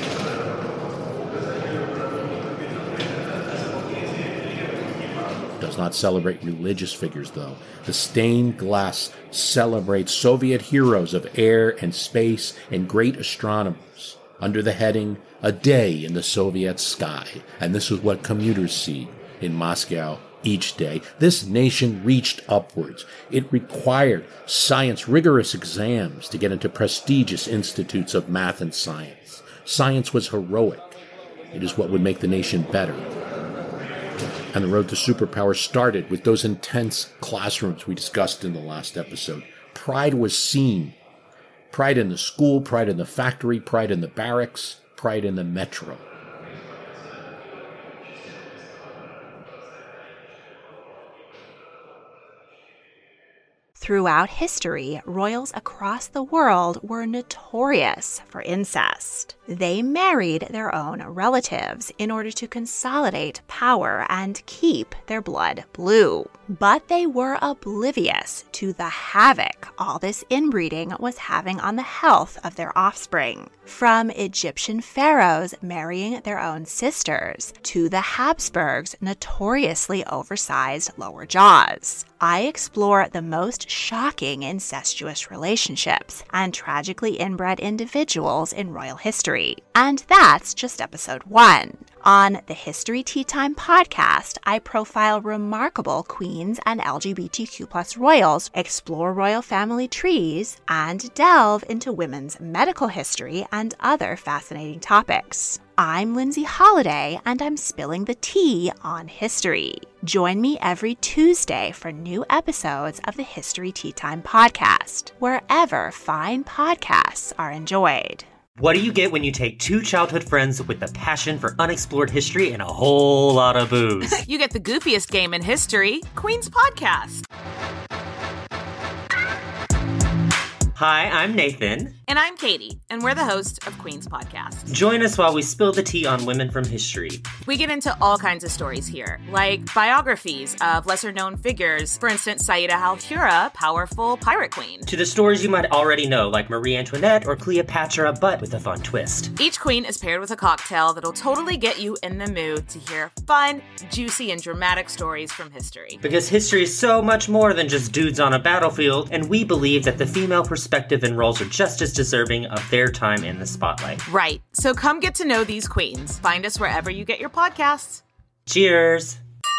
It does not celebrate religious figures, though. The stained glass celebrates Soviet heroes of air and space and great astronomers under the heading, A Day in the Soviet Sky. And this is what commuters see in Moscow each day. This nation reached upwards. It required science, rigorous exams to get into prestigious institutes of math and science. Science was heroic. It is what would make the nation better. And the road to superpower started with those intense classrooms we discussed in the last episode. Pride was seen. Pride in the school, pride in the factory, pride in the barracks, pride in the metro. Throughout history, royals across the world were notorious for incest. They married their own relatives in order to consolidate power and keep their blood blue. But they were oblivious to the havoc all this inbreeding was having on the health of their offspring. From Egyptian pharaohs marrying their own sisters to the Habsburgs' notoriously oversized lower jaws, I explore the most shocking incestuous relationships and tragically inbred individuals in royal history. And that's just episode one. On the History Tea Time podcast, I profile remarkable queens and L G B T Q plus royals, explore royal family trees, and delve into women's medical history and other fascinating topics. I'm Lindsay Holiday, and I'm spilling the tea on history. Join me every Tuesday for new episodes of the History Tea Time podcast, wherever fine podcasts are enjoyed. What do you get when you take two childhood friends with a passion for unexplored history and a whole lot of booze? You get the goofiest game in history, Queen's Podcast. Hi, I'm Nathan. And I'm Katie, and we're the hosts of Queen's Podcast. Join us while we spill the tea on women from history. We get into all kinds of stories here, like biographies of lesser-known figures. For instance, Saida al-Hura, powerful pirate queen. To the stories you might already know, like Marie Antoinette or Cleopatra, but with a fun twist. Each queen is paired with a cocktail that'll totally get you in the mood to hear fun, juicy, and dramatic stories from history. Because history is so much more than just dudes on a battlefield, and we believe that the female perspective and roles are just as deserving of their time in the spotlight. Right. So come get to know these queens. Find us wherever you get your podcasts. Cheers.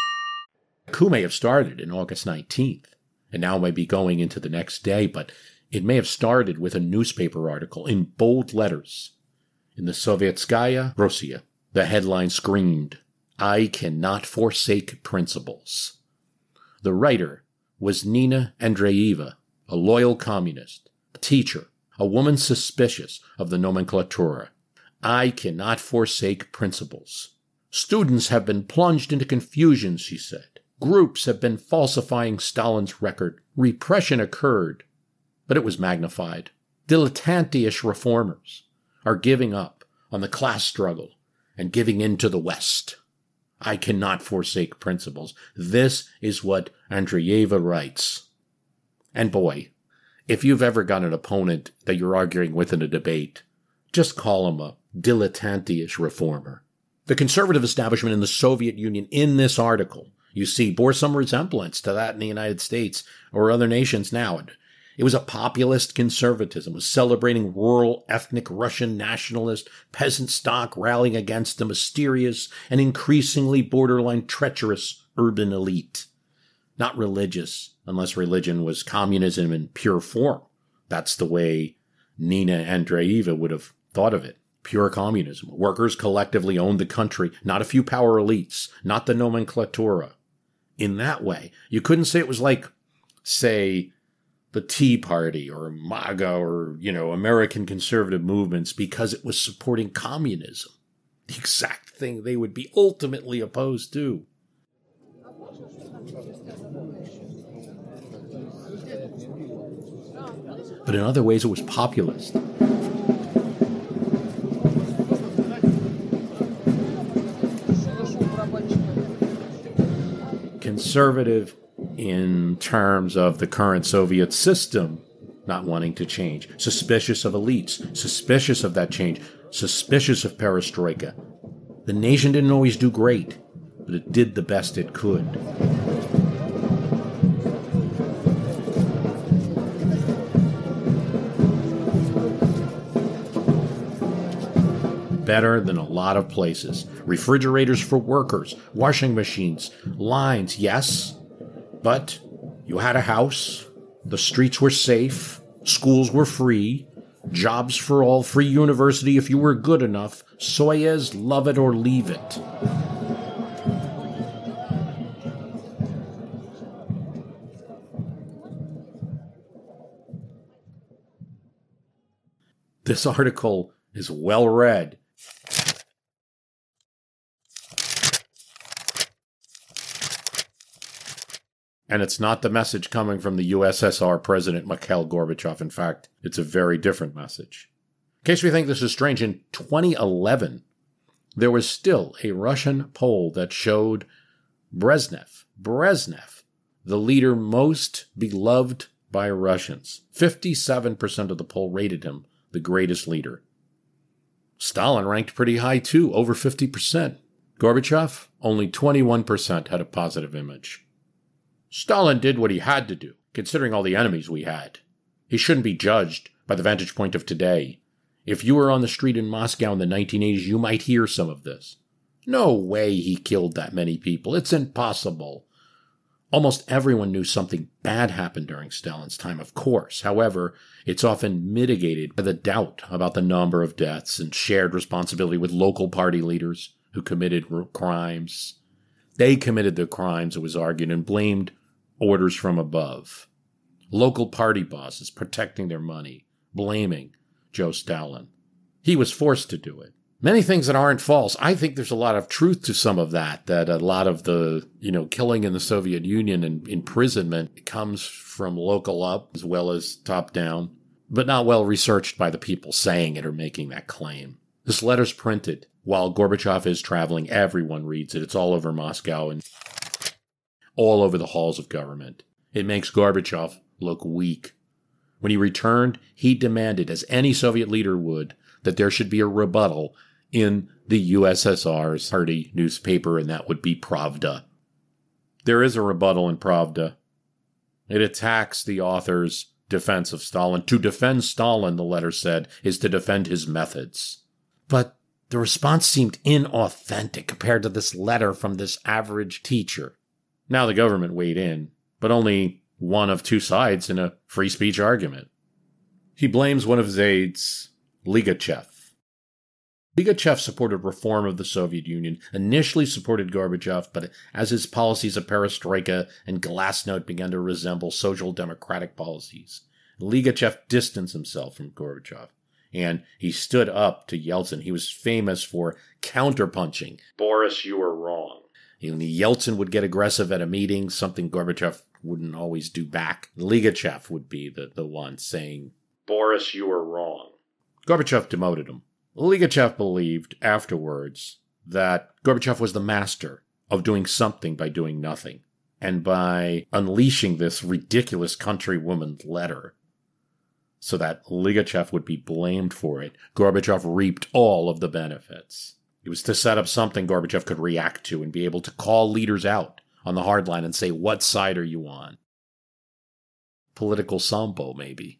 The coup may have started on August nineteenth, and now may be going into the next day, but it may have started with a newspaper article in bold letters. In the Sovietskaya Russia, the headline screamed, "I cannot forsake principles." The writer was Nina Andreeva, a loyal communist, a teacher, a woman suspicious of the nomenclatura. I cannot forsake principles. Students have been plunged into confusion, she said. Groups have been falsifying Stalin's record. Repression occurred, but it was magnified. Dilettante-ish reformers are giving up on the class struggle and giving in to the West. I cannot forsake principles. This is what Andreeva writes. And boy, if you've ever got an opponent that you're arguing with in a debate, just call him a dilettante-ish reformer. The conservative establishment in the Soviet Union in this article, you see, bore some resemblance to that in the United States or other nations now. It was a populist conservatism, was celebrating rural, ethnic Russian nationalist peasant stock rallying against the mysterious and increasingly borderline treacherous urban elite. Not religious, unless religion was communism in pure form. That's the way Nina Andreeva would have thought of it. Pure communism. Workers collectively owned the country, not a few power elites, not the nomenclatura. In that way, you couldn't say it was like, say, the Tea Party or MAGA or, you know, American conservative movements because it was supporting communism. The exact thing they would be ultimately opposed to. But in other ways, it was populist. Conservative in terms of the current Soviet system not wanting to change. Suspicious of elites. Suspicious of that change. Suspicious of perestroika. The nation didn't always do great, but it did the best it could. Better than a lot of places. Refrigerators for workers, washing machines, lines, yes, but you had a house, the streets were safe, schools were free, jobs for all, free university if you were good enough, Soyuz, love it or leave it. This article is well read. And it's not the message coming from the U S S R President Mikhail Gorbachev. In fact, it's a very different message. In case we think this is strange, in twenty eleven, there was still a Russian poll that showed Brezhnev, Brezhnev, the leader most beloved by Russians. fifty-seven percent of the poll rated him the greatest leader. Stalin ranked pretty high too, over fifty percent. Gorbachev, only twenty-one percent had a positive image. Stalin did what he had to do, considering all the enemies we had. He shouldn't be judged by the vantage point of today. If you were on the street in Moscow in the nineteen eighties, you might hear some of this. No way he killed that many people. It's impossible. Almost everyone knew something bad happened during Stalin's time, of course. However, it's often mitigated by the doubt about the number of deaths and shared responsibility with local party leaders who committed crimes. They committed the crimes, it was argued, and blamed orders from above. Local party bosses protecting their money, blaming Joe Stalin. He was forced to do it. Many things that aren't false. I think there's a lot of truth to some of that, that a lot of the, you know, killing in the Soviet Union and imprisonment comes from local up as well as top down, but not well researched by the people saying it or making that claim. This letter's printed while Gorbachev is traveling. Everyone reads it. It's all over Moscow and all over the halls of government. It makes Gorbachev look weak. When he returned, he demanded, as any Soviet leader would, that there should be a rebuttal in the U S S R's party newspaper, and that would be Pravda. There is a rebuttal in Pravda. It attacks the author's defense of Stalin. To defend Stalin, the letter said, is to defend his methods. But the response seemed inauthentic compared to this letter from this average teacher. Now the government weighed in, but only one of two sides in a free speech argument. He blames one of his aides, Ligachev. Ligachev supported reform of the Soviet Union, initially supported Gorbachev, but as his policies of perestroika and glasnost began to resemble social democratic policies, Ligachev distanced himself from Gorbachev, and he stood up to Yeltsin. He was famous for counterpunching. Boris, you were wrong. And Yeltsin would get aggressive at a meeting, something Gorbachev wouldn't always do back. Ligachev would be the, the one saying, Boris, you were wrong. Gorbachev demoted him. Ligachev believed afterwards that Gorbachev was the master of doing something by doing nothing, and by unleashing this ridiculous countrywoman letter, so that Ligachev would be blamed for it, Gorbachev reaped all of the benefits. It was to set up something Gorbachev could react to and be able to call leaders out on the hard line and say, what side are you on? Political sambo, maybe.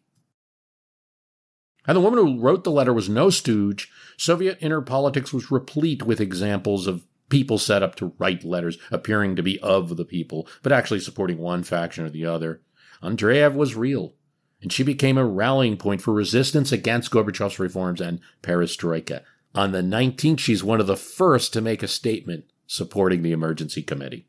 And the woman who wrote the letter was no stooge. Soviet inner politics was replete with examples of people set up to write letters appearing to be of the people, but actually supporting one faction or the other. Andreev was real, and she became a rallying point for resistance against Gorbachev's reforms and perestroika. On the nineteenth, she's one of the first to make a statement supporting the emergency committee.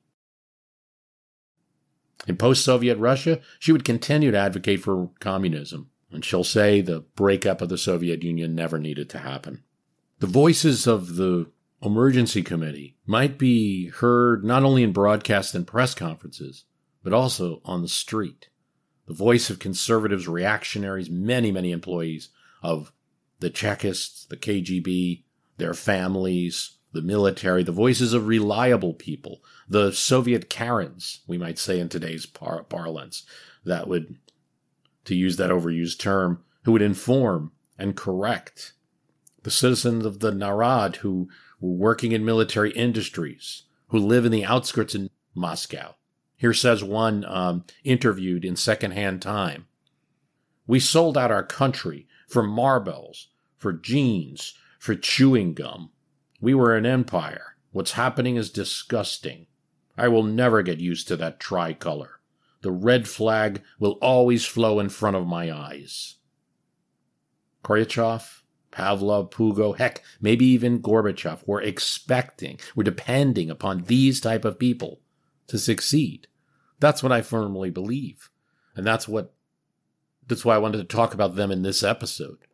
In post-Soviet Russia, she would continue to advocate for communism, and she'll say the breakup of the Soviet Union never needed to happen. The voices of the emergency committee might be heard not only in broadcast and press conferences, but also on the street. The voice of conservatives, reactionaries, many, many employees of the Chekists, the K G B, their families, the military, the voices of reliable people, the Soviet Karens, we might say in today's par- parlance, that would, to use that overused term, who would inform and correct. The citizens of the Narod who were working in military industries, who live in the outskirts in Moscow. Here says one um, interviewed in secondhand time. We sold out our country for marbles, for jeans, for chewing gum. We were an empire. What's happening is disgusting. I will never get used to that tricolor. The red flag will always flow in front of my eyes. Khrushchev, Pavlov, Pugo, heck, maybe even Gorbachev were expecting, were depending upon these type of people to succeed. That's what I firmly believe. And that's what That's why I wanted to talk about them in this episode.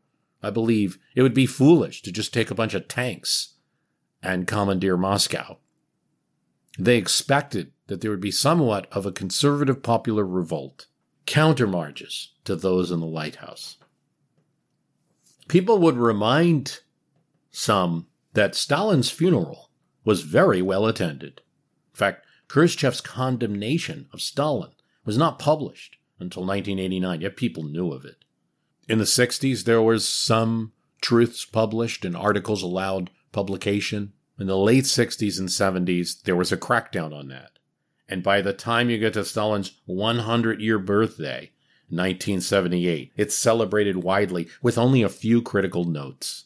I believe it would be foolish to just take a bunch of tanks and commandeer Moscow. They expected that there would be somewhat of a conservative popular revolt, countermarches to those in the lighthouse. People would remind some that Stalin's funeral was very well attended. In fact, Khrushchev's condemnation of Stalin was not published until nineteen eighty-nine, yet people knew of it. In the sixties, there was some truths published and articles allowed publication. In the late sixties and seventies, there was a crackdown on that. And by the time you get to Stalin's hundred-year birthday, nineteen seventy-eight, it's celebrated widely with only a few critical notes.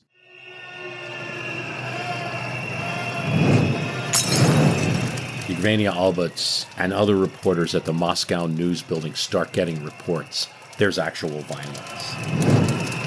Yevgenia Albats and other reporters at the Moscow News building start getting reports. There's actual violence.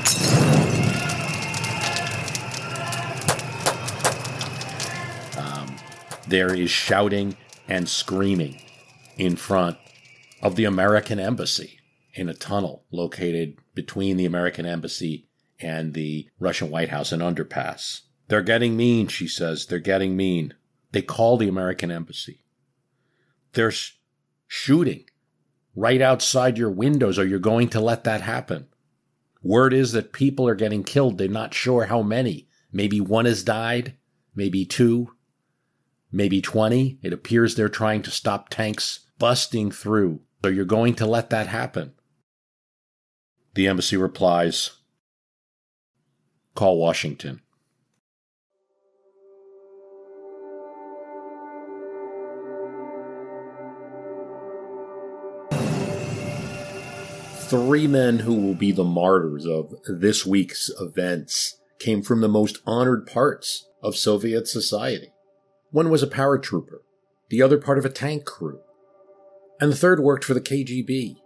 There is shouting and screaming in front of the American embassy in a tunnel located between the American embassy and the Russian White House, an underpass. They're getting mean, she says. They're getting mean. They call the American embassy. They're sh- shooting right outside your windows. Are you going to let that happen? Word is that people are getting killed. They're not sure how many. Maybe one has died. Maybe two. Maybe twenty. It appears they're trying to stop tanks busting through. So you're going to let that happen? The embassy replies, call Washington. Three men who will be the martyrs of this week's events came from the most honored parts of Soviet society. One was a paratrooper, the other part of a tank crew, and the third worked for the K G B.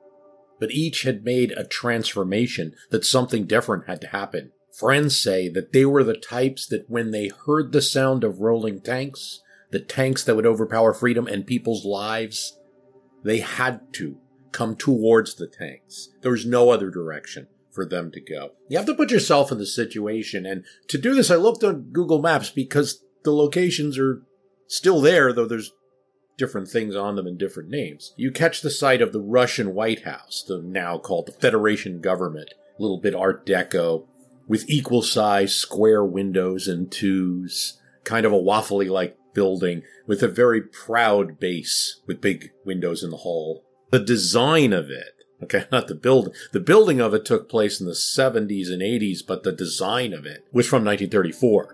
But each had made a transformation that something different had to happen. Friends say that they were the types that when they heard the sound of rolling tanks, the tanks that would overpower freedom and people's lives, they had to come towards the tanks. There was no other direction for them to go. You have to put yourself in the situation, and to do this, I looked on Google Maps because the locations are still there, though there's different things on them and different names. You catch the sight of the Russian White House, the now called the Federation Government, a little bit Art Deco, with equal-size square windows and twos, kind of a waffly-like building with a very proud base with big windows in the hall. The design of it, okay, not the building. The building of it took place in the seventies and eighties, but the design of it was from nineteen thirty-four.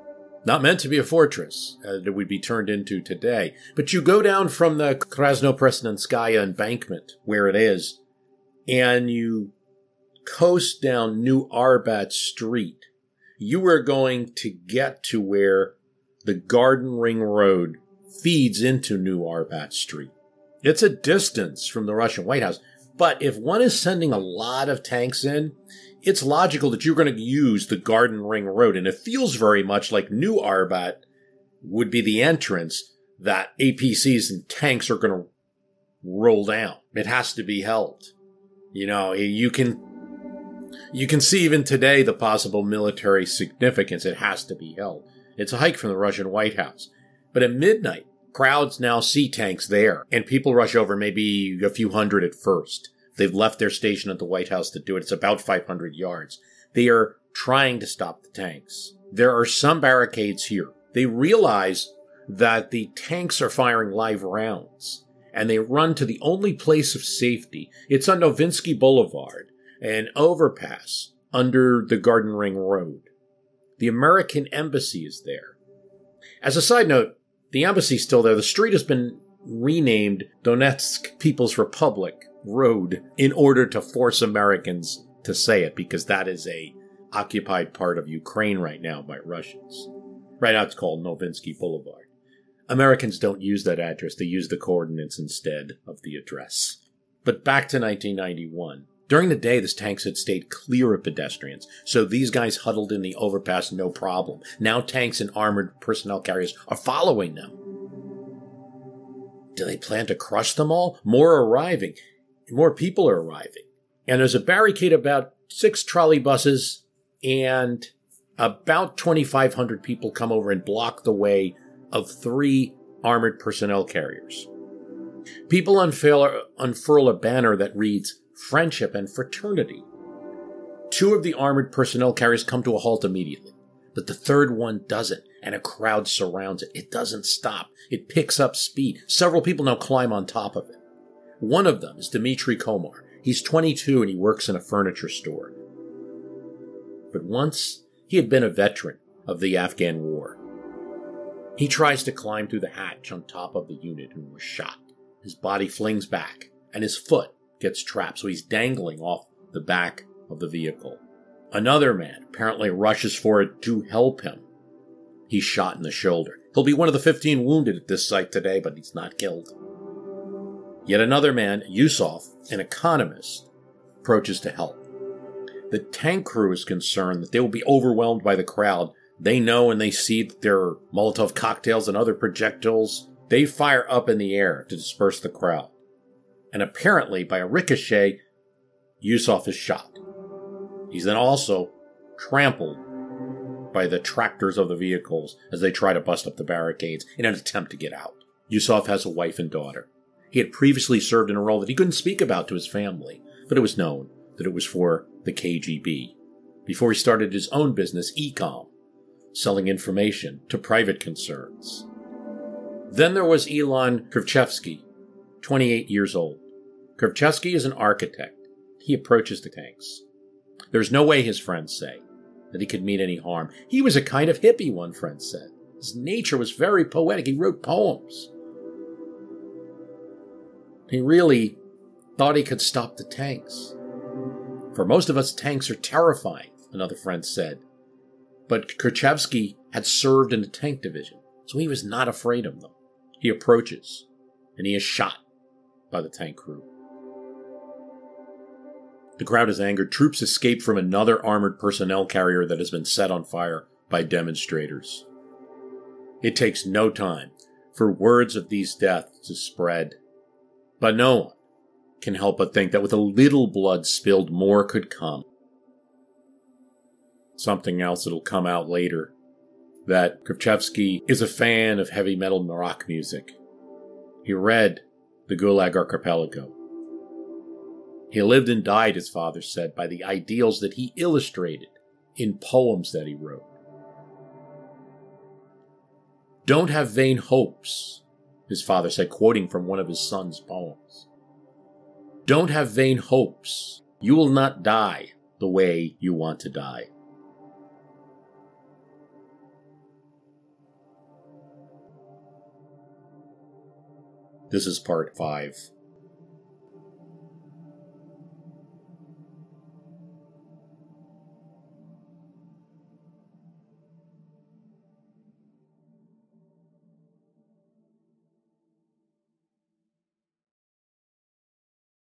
Not meant to be a fortress, as it would be turned into today. But you go down from the Krasnopresnenskaya embankment, where it is, and you coast down New Arbat Street. You are going to get to where the Garden Ring Road feeds into New Arbat Street. It's a distance from the Russian White House, but if one is sending a lot of tanks in, it's logical that you're going to use the Garden Ring Road, and it feels very much like New Arbat would be the entrance that A P Cs and tanks are going to roll down. It has to be held. You know, you can you can see even today the possible military significance. It has to be held. It's a hike from the Russian White House. But at midnight, crowds now see tanks there, and people rush over, maybe a few hundred at first. They've left their station at the White House to do it. It's about five hundred yards. They are trying to stop the tanks. There are some barricades here. They realize that the tanks are firing live rounds, and they run to the only place of safety. It's on Novinsky Boulevard, an overpass under the Garden Ring Road. The American embassy is there. As a side note, the embassy's still there. The street has been renamed Donetsk People's Republic Road in order to force Americans to say it, because that is a occupied part of Ukraine right now by Russians. Right now it's called Novinsky Boulevard. Americans don't use that address. They use the coordinates instead of the address. But back to nineteen ninety-one. During the day, the tanks had stayed clear of pedestrians, so these guys huddled in the overpass no problem. Now tanks and armored personnel carriers are following them. Do they plan to crush them all? More are arriving. More people are arriving. And there's a barricade about six trolley buses and about twenty-five hundred people come over and block the way of three armored personnel carriers. People unfurl, unfurl a banner that reads, "Friendship and Fraternity." Two of the armored personnel carriers come to a halt immediately, but the third one doesn't, and a crowd surrounds it. It doesn't stop. It picks up speed. Several people now climb on top of it. One of them is Dmitry Komar. He's twenty-two and he works in a furniture store. But once he had been a veteran of the Afghan war. He tries to climb through the hatch on top of the unit and was shot. His body flings back, and his foot gets trapped, so he's dangling off the back of the vehicle. Another man apparently rushes for it to help him. He's shot in the shoulder. He'll be one of the fifteen wounded at this site today, but he's not killed. Yet another man, Yusuf, an economist, approaches to help. The tank crew is concerned that they will be overwhelmed by the crowd. They know and they see that there are Molotov cocktails and other projectiles. They fire up in the air to disperse the crowd. And apparently, by a ricochet, Yusuf is shot. He's then also trampled by the tractors of the vehicles as they try to bust up the barricades in an attempt to get out. Yusuf has a wife and daughter. He had previously served in a role that he couldn't speak about to his family, but it was known that it was for the K G B, before he started his own business, E COM, selling information to private concerns. Then there was Ilan Krivchevsky, twenty-eight years old. Krivchevsky is an architect. He approaches the tanks. There's no way, his friends say, that he could mean any harm. He was a kind of hippie, one friend said. His nature was very poetic. He wrote poems. He really thought he could stop the tanks. For most of us, tanks are terrifying, another friend said. But Krivchevsky had served in the tank division, so he was not afraid of them. He approaches, and he is shot by the tank crew. The crowd is angered. Troops escape from another armored personnel carrier that has been set on fire by demonstrators. It takes no time for words of these deaths to spread, but no one can help but think that with a little blood spilled, more could come. Something else that'll come out later, that Krivchevsky is a fan of heavy metal rock music. He read the Gulag Archipelago. He lived and died, his father said, by the ideals that he illustrated in poems that he wrote. "Don't have vain hopes," his father said, quoting from one of his son's poems. "Don't have vain hopes. You will not die the way you want to die." This is part five.